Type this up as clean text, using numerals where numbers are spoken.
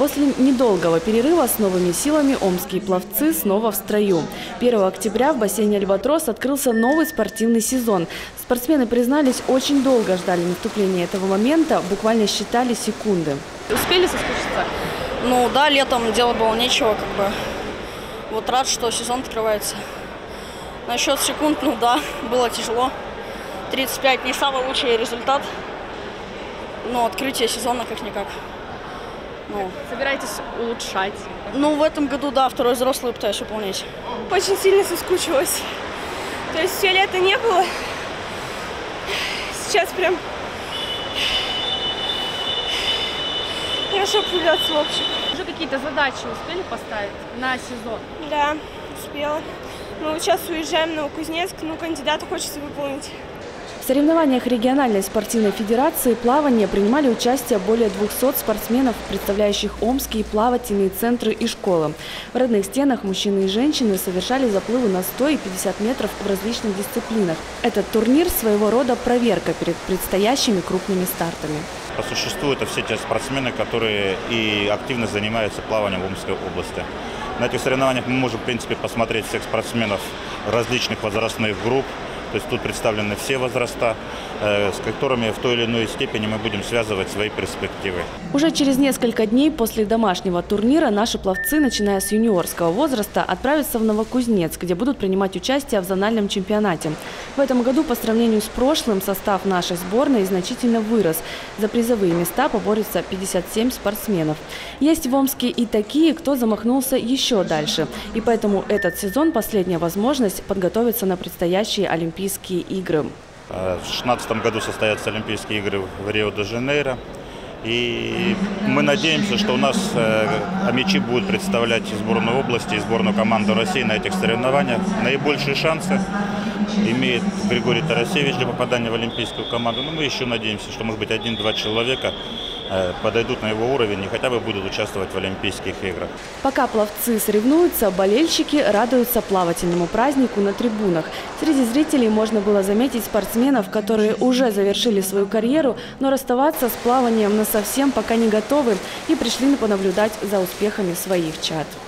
После недолгого перерыва с новыми силами омские пловцы снова в строю. 1 октября в бассейне «Альбатрос» открылся новый спортивный сезон. Спортсмены признались, очень долго ждали наступления этого момента, буквально считали секунды. Успели соскучиться? Ну да, летом делать было нечего, как бы. Вот рад, что сезон открывается. Насчет секунд, ну да, было тяжело. 35 не самый лучший результат, но открытие сезона как-никак. Ну, собираетесь улучшать? Ну, в этом году, да, второй взрослый пытаюсь выполнять. Очень сильно соскучилась. То есть все лето не было. Сейчас прям хорошо появляться в общем. Уже какие-то задачи успели поставить на сезон? Да, успела. Мы вот сейчас уезжаем в Новокузнецк, но кандидата хочется выполнить. В соревнованиях региональной спортивной федерации плавания принимали участие более 200 спортсменов, представляющих омские плавательные центры и школы. В родных стенах мужчины и женщины совершали заплывы на 100 и 50 метров в различных дисциплинах. Этот турнир – своего рода проверка перед предстоящими крупными стартами. По существу это все те спортсмены, которые и активно занимаются плаванием в Омской области. На этих соревнованиях мы можем, в принципе, посмотреть всех спортсменов различных возрастных групп. То есть тут представлены все возраста, с которыми в той или иной степени мы будем связывать свои перспективы. Уже через несколько дней после домашнего турнира наши пловцы, начиная с юниорского возраста, отправятся в Новокузнецк, где будут принимать участие в зональном чемпионате. В этом году по сравнению с прошлым состав нашей сборной значительно вырос. За призовые места поборются 57 спортсменов. Есть в Омске и такие, кто замахнулся еще дальше. И поэтому этот сезон – последняя возможность подготовиться на предстоящие Олимпийские игры. В 2016 году состоятся Олимпийские игры в Рио-де-Жанейро. И мы надеемся, что у нас омичи будут представлять сборную области и сборную команду России на этих соревнованиях. Наибольшие шансы имеет Григорий Тарасевич для попадания в олимпийскую команду. Но мы еще надеемся, что, может быть, 1-2 человека подойдут на его уровень и хотя бы будут участвовать в Олимпийских играх. Пока пловцы соревнуются, болельщики радуются плавательному празднику на трибунах. Среди зрителей можно было заметить спортсменов, которые уже завершили свою карьеру, но расставаться с плаванием насовсем пока не готовы и пришли понаблюдать за успехами своих чад.